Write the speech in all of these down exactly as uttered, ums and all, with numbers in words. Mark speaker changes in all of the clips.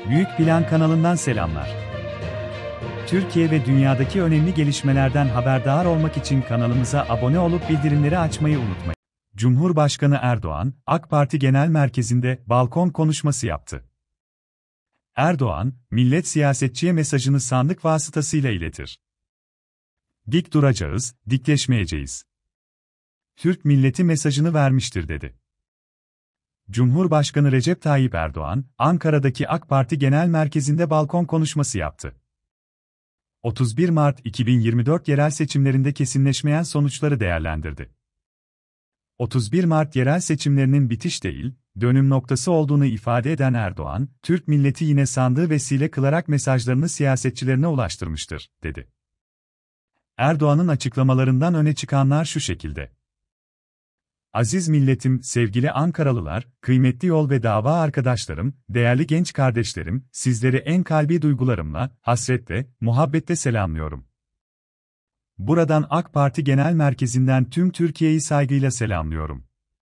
Speaker 1: Büyük Plan kanalından selamlar. Türkiye ve dünyadaki önemli gelişmelerden haberdar olmak için kanalımıza abone olup bildirimleri açmayı unutmayın. Cumhurbaşkanı Erdoğan, AK Parti Genel Merkezi'nde balkon konuşması yaptı. Erdoğan, millet siyasetçiye mesajını sandık vasıtasıyla iletir. Dik duracağız, dikleşmeyeceğiz. Türk milleti mesajını vermiştir dedi. Cumhurbaşkanı Recep Tayyip Erdoğan, Ankara'daki AK Parti Genel Merkezi'nde balkon konuşması yaptı. otuz bir Mart iki bin yirmi dört yerel seçimlerinde kesinleşmeyen sonuçları değerlendirdi. otuz bir Mart yerel seçimlerinin bitiş değil, dönüm noktası olduğunu ifade eden Erdoğan, Türk milleti yine sandığı vesile kılarak mesajlarını siyasetçilerine ulaştırmıştır, dedi. Erdoğan'ın açıklamalarından öne çıkanlar şu şekilde. Aziz milletim, sevgili Ankaralılar, kıymetli yol ve dava arkadaşlarım, değerli genç kardeşlerim, sizleri en kalbi duygularımla, hasretle, muhabbetle selamlıyorum. Buradan AK Parti Genel Merkezi'nden tüm Türkiye'yi saygıyla selamlıyorum.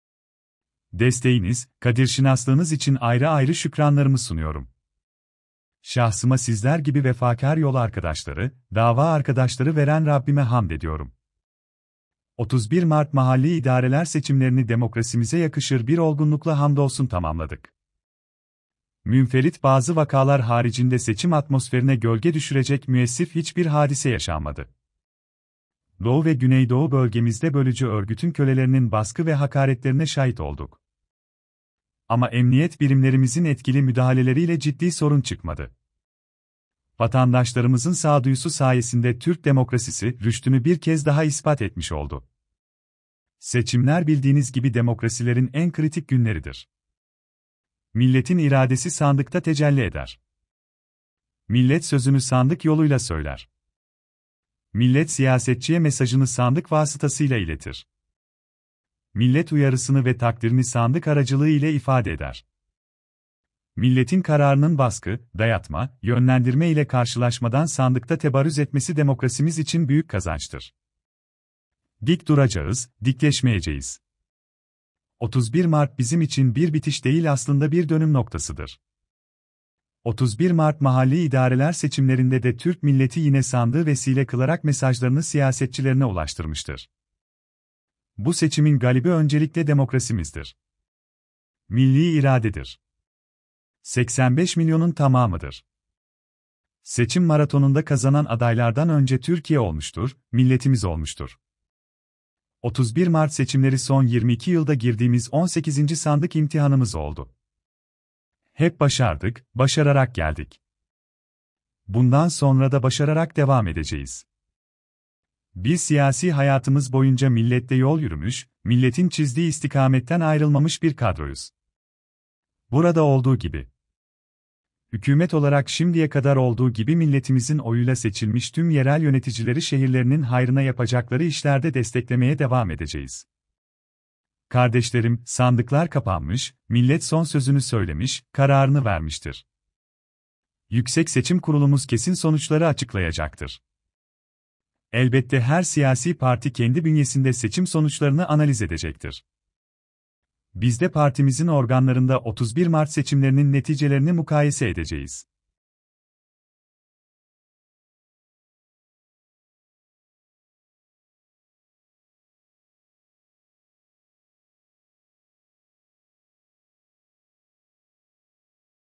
Speaker 1: Desteğiniz, kadirşinaslığınız için ayrı ayrı şükranlarımı sunuyorum. Şahsıma sizler gibi vefakar yol arkadaşları, dava arkadaşları veren Rabbime hamd ediyorum. otuz bir Mart mahalli idareler seçimlerini demokrasimize yakışır bir olgunlukla hamdolsun tamamladık. Münferit bazı vakalar haricinde seçim atmosferine gölge düşürecek müessif hiçbir hadise yaşanmadı. Doğu ve Güneydoğu bölgemizde bölücü örgütün kölelerinin baskı ve hakaretlerine şahit olduk. Ama emniyet birimlerimizin etkili müdahaleleriyle ciddi sorun çıkmadı. Vatandaşlarımızın sağduyusu sayesinde Türk demokrasisi rüştünü bir kez daha ispat etmiş oldu. Seçimler bildiğiniz gibi demokrasilerin en kritik günleridir. Milletin iradesi sandıkta tecelli eder. Millet sözünü sandık yoluyla söyler. Millet siyasetçiye mesajını sandık vasıtasıyla iletir. Millet uyarısını ve takdirini sandık aracılığı ile ifade eder. Milletin kararının baskı, dayatma, yönlendirme ile karşılaşmadan sandıkta tebarrüz etmesi demokrasimiz için büyük kazançtır. Dik duracağız, dikleşmeyeceğiz. otuz bir Mart bizim için bir bitiş değil aslında bir dönüm noktasıdır. otuz bir Mart mahalli idareler seçimlerinde de Türk milleti yine sandığı vesile kılarak mesajlarını siyasetçilerine ulaştırmıştır. Bu seçimin galibi öncelikle demokrasimizdir. Milli iradedir. seksen beş milyonun tamamıdır. Seçim maratonunda kazanan adaylardan önce Türkiye olmuştur, milletimiz olmuştur. otuz bir Mart seçimleri son yirmi iki yılda girdiğimiz on sekizinci sandık imtihanımız oldu. Hep başardık, başararak geldik. Bundan sonra da başararak devam edeceğiz. Biz siyasi hayatımız boyunca milletle yol yürümüş, milletin çizdiği istikametten ayrılmamış bir kadroyuz. Burada olduğu gibi. Hükümet olarak şimdiye kadar olduğu gibi milletimizin oyuyla seçilmiş tüm yerel yöneticileri şehirlerinin hayrına yapacakları işlerde desteklemeye devam edeceğiz. Kardeşlerim, sandıklar kapanmış, millet son sözünü söylemiş, kararını vermiştir. Yüksek Seçim Kurulumuz kesin sonuçları açıklayacaktır. Elbette her siyasi parti kendi bünyesinde seçim sonuçlarını analiz edecektir. Biz de partimizin organlarında otuz bir Mart seçimlerinin neticelerini mukayese edeceğiz.